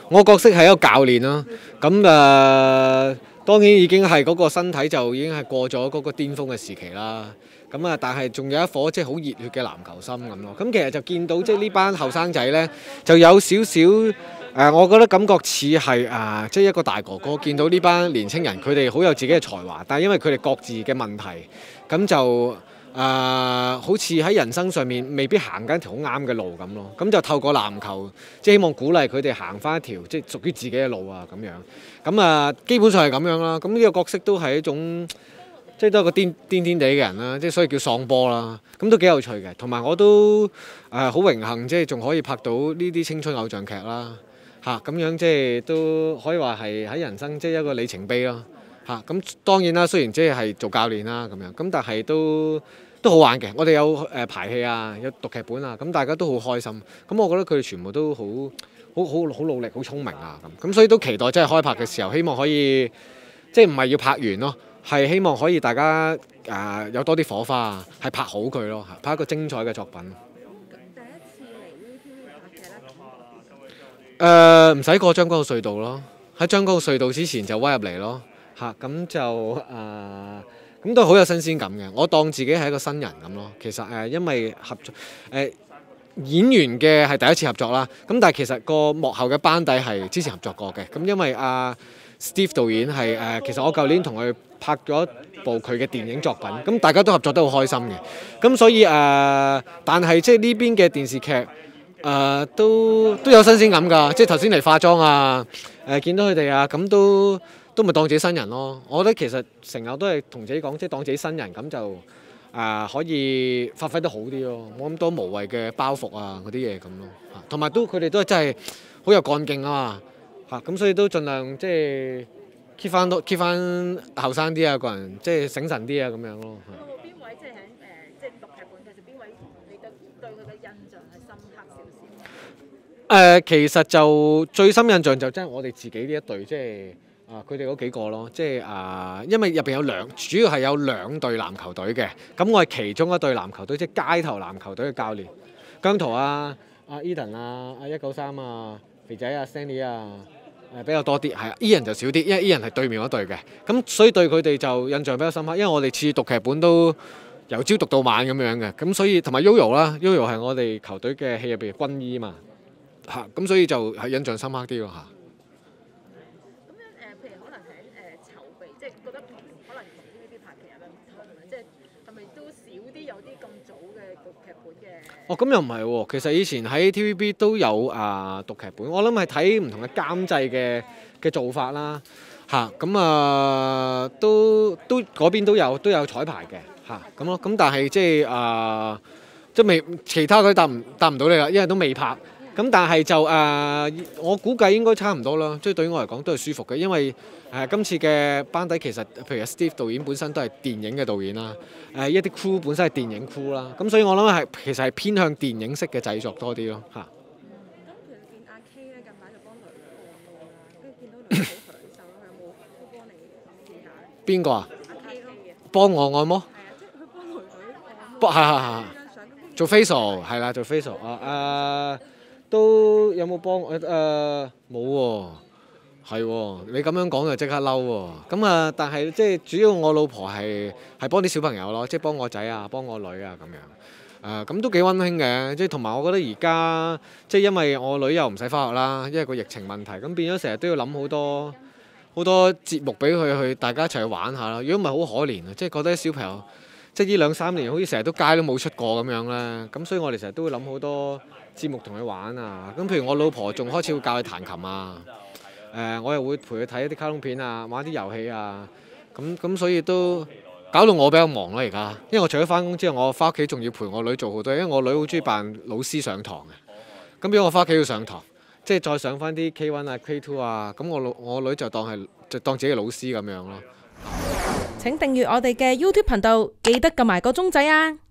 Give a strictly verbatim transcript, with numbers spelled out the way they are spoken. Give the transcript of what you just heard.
我角色係一個教練啦。咁誒、呃、當然已經係嗰個身體就已經係過咗嗰個巔峰嘅時期啦。咁啊，但係仲有一顆即係好熱血嘅籃球心咁咯。咁其實就見到即係呢班後生仔呢，就有少少誒，我覺得感覺似係啊，即係一個大哥哥見到呢班年青人，佢哋好有自己嘅才華，但係因為佢哋各自嘅問題，咁就誒、呃、好似喺人生上面未必行緊一條好啱嘅路咁咯。咁就透過籃球，即係希望鼓勵佢哋行翻一條即係屬於自己嘅路啊咁樣。咁啊，基本上係咁樣啦。咁呢個角色都係一種。即係都係個癲癲癲地嘅人啦，即係所以叫喪波啦，咁都幾有趣嘅。同埋我都誒好榮幸，即係仲可以拍到呢啲青春偶像劇啦，嚇、啊、咁樣即係都可以話係喺人生即係一個里程碑咯，嚇、啊、咁當然啦，雖然即係係做教練啦咁樣，咁但係都都好玩嘅。我哋有誒排戲啊，有讀劇本啊，咁大家都好開心。咁我覺得佢哋全部都好好好好努力、好聰明啊咁，咁所以都期待即係開拍嘅時候，希望可以即係唔係要拍完咯。係希望可以大家誒、呃、有多啲火花，係拍好佢咯，拍一個精彩嘅作品。 第一次嚟 V T V 拍劇咧， 誒唔使過將軍澳隧道咯，喺將軍澳隧道之前就屈入嚟咯，嚇咁就誒咁、呃、都好有新鮮感嘅。我當自己係一個新人咁咯。其實誒、呃、因為合作誒、呃、演員嘅係第一次合作啦，咁但係其實個幕後嘅班底係之前合作過嘅。咁因為阿、呃、Steve 導演係誒、呃、其實我舊年同佢拍咗部佢嘅電影作品，咁大家都合作得好開心嘅，咁所以誒、呃，但係即係呢邊嘅電視劇誒、呃、都都有新鮮感㗎，即係頭先嚟化妝啊，誒、呃、見到佢哋啊，咁都都咪當自己新人咯。我覺得其實成日都係同自己講，即係當自己新人咁就誒、呃、可以發揮得好啲咯，冇咁多無謂嘅包袱啊嗰啲嘢咁咯，同埋都佢哋都係真係好有幹勁啊嘛，嚇咁所以都盡量即係。keep 翻多 keep 翻後生啲啊，個人即係醒神啲啊，咁樣咯。 有冇邊位即係喺誒即係讀劇本，其實邊位你對對佢嘅印象係深刻少少？誒、 呃，其實就最深印象就真係我哋自己呢一隊，即係啊佢哋嗰幾個咯，即係啊、呃，因為入邊有兩，主要係有兩隊籃球隊嘅，咁我係其中一隊籃球隊，即係街頭籃球隊嘅教練，姜濤啊、阿 Eden 啊、阿一九三啊、肥仔啊、Stanley 啊。誒比較多啲，係 Ian 就少啲，因為 Ian 係對面嗰隊嘅，咁所以對佢哋就印象比較深刻。因為我哋次次讀劇本都由朝讀到晚咁樣嘅，咁所以同埋 Yoyo 啦 ，Yoyo 係我哋球隊嘅戲入邊嘅軍醫嘛，嚇，咁所以就係印象深刻啲咯嚇。 咁樣誒，譬如可能喺誒籌備，即係覺得可能同 T V B 拍劇有咩唔同咧？即係係咪都少啲有啲咁早嘅讀劇本嘅？ 哦，咁又唔係喎，其實以前喺 T V B 都有啊讀劇本，我諗係睇唔同嘅監製嘅嘅做法啦，嚇咁啊都都嗰邊都有都有彩排嘅嚇咁咯，咁但係即係啊即係未其他嗰啲答唔答唔到你啦，因為都未拍。咁但係就誒、呃，我估計應該差唔多啦。即係對於我嚟講都係舒服嘅，因為誒、呃、今次嘅班底其實譬如 Steve 導演本身都係電影嘅導演啦，誒、呃、一啲 crew 本身係電影 crew 啦，咁所以我諗係其實係偏向電影式嘅製作多啲咯嚇。 咁其實見阿 K 咧近排就幫女女按摩啦，跟住見到女好享受啦，佢有冇都幫你試下咧？ 邊個啊？ 阿 K 咯， 幫我按摩？ 係啊，即係佢幫女女按摩。 幫係係係張相咁做 facial 係啦，做 facial 啊誒。都有冇幫誒誒冇喎，係喎，你咁樣講就即刻嬲喎。咁啊，但係即係主要我老婆係係幫啲小朋友咯，即係幫我仔啊，幫我女啊咁樣。誒咁都幾溫馨嘅，即係同埋我覺得而家即係因為我女又唔使返學啦，因為個疫情問題，咁變咗成日都要諗好多好多節目俾佢去，大家一齊去玩下啦。如果唔係好可憐啊，即係覺得啲小朋友即係呢兩三年好似成日都街都冇出過咁樣咧，咁所以我哋成日都會諗好多節目同佢玩啊，咁譬如我老婆仲開始會教佢彈琴啊，誒、呃、我又會陪佢睇一啲卡通片啊，玩啲遊戲啊，咁咁所以都搞到我比較忙啦而家，因為我除咗翻工之後，我翻屋企仲要陪我女做好多，因為我女好中意扮老師上堂嘅，咁如果我翻屋企要上堂，即係再上翻啲 K 一 啊 K 二啊，咁我老我女就當係就當自己係老師咁樣咯。 請訂閱我哋嘅 YouTube 頻道，記得撳埋個鐘仔啊！